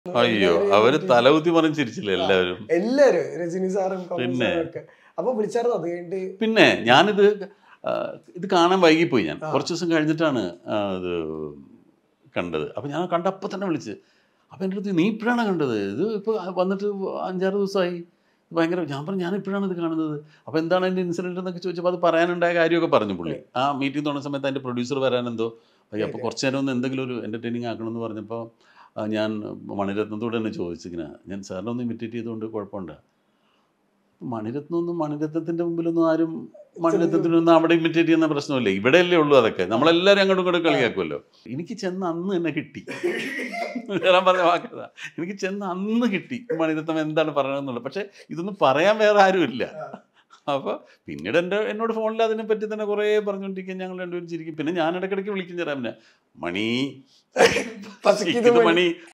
അയ്യോ അവര് തലകുത്തി പറഞ്ഞ് ചിരിച്ചില്ല എല്ലാവരും. എല്ലാരും രജനി സാറും പിന്നെ ഒക്കെ അപ്പൊ വിളിച്ചായിരുന്നു അത് കഴിഞ്ഞിട്ട്. പിന്നെ ഞാനിത് ഇത് കാണാൻ വൈകിപ്പോയി. ഞാൻ കുറച്ച് ദിവസം കഴിഞ്ഞിട്ടാണ് ഇത് കണ്ടത്. അപ്പം ഞാൻ കണ്ടപ്പോൾ തന്നെ വിളിച്ച്. അപ്പം എൻ്റെ അടുത്ത് നീ ഇപ്പോഴാണ് കണ്ടത്? ഇത് ഇപ്പോൾ വന്നിട്ട് 5-6 ദിവസമായി. ഭയങ്കര ഞാൻ പറഞ്ഞു ഞാൻ ഇപ്പോഴാണ് ഇത് കാണുന്നത്. അപ്പോൾ എന്താണ് അതിൻ്റെ ഇൻസിഡൻറ്റ് എന്നൊക്കെ ചോദിച്ചപ്പോൾ അത് പറയാനുണ്ടായ കാര്യമൊക്കെ പറഞ്ഞു പുള്ളി. ആ മീറ്റിംഗ് തുടങ്ങുന്ന സമയത്ത് അതിൻ്റെ പ്രൊഡ്യൂസർ വരാനെന്തോ അപ്പോൾ കുറച്ച് നേരം ഒന്ന് എന്തെങ്കിലും ഒരു എൻ്റർടൈനിങ് ആക്കണമെന്ന് പറഞ്ഞപ്പോൾ ഞാൻ മണിരത്നത്തോട് തന്നെ ചോദിച്ചിങ്ങനെ ഞാൻ സാറിനെ ഒന്ന് ഇമിറ്റേറ്റ് ചെയ്തുകൊണ്ട് കുഴപ്പമുണ്ട്. മണിരത്നത്തിൻ്റെ മുമ്പിലൊന്നും ആരും മണിരത്നത്തിനൊന്നും അവിടെ ഇമിറ്റേറ്റ് ചെയ്യുന്ന പ്രശ്നമില്ല. ഇവിടെയല്ലേ ഉള്ളൂ അതൊക്കെ. നമ്മളെല്ലാവരും അങ്ങോട്ടും ഇങ്ങോട്ടും കളിയാക്കുമല്ലോ. എനിക്ക് ചെന്ന് അന്ന് തന്നെ കിട്ടി. ഞാൻ പറഞ്ഞ വാക്കതാ. എനിക്ക് ചെന്ന് അന്ന് കിട്ടി മണിരത്നം എന്താണ് പറയണമെന്നുള്ളത്. പക്ഷേ ഇതൊന്നും പറയാൻ വേറെ ആരുമില്ല. അപ്പോൾ പിന്നീട് എന്നോട് ഫോണിൽ അതിനെപ്പറ്റി തന്നെ കുറേ പറഞ്ഞുകൊണ്ടിരിക്കും. ഞങ്ങൾ രണ്ടുപേരും ചിരിക്കും. പിന്നെ ഞാൻ ഇടയ്ക്കിടയ്ക്ക് വിളിക്കും ചേരാൻ മണി മണി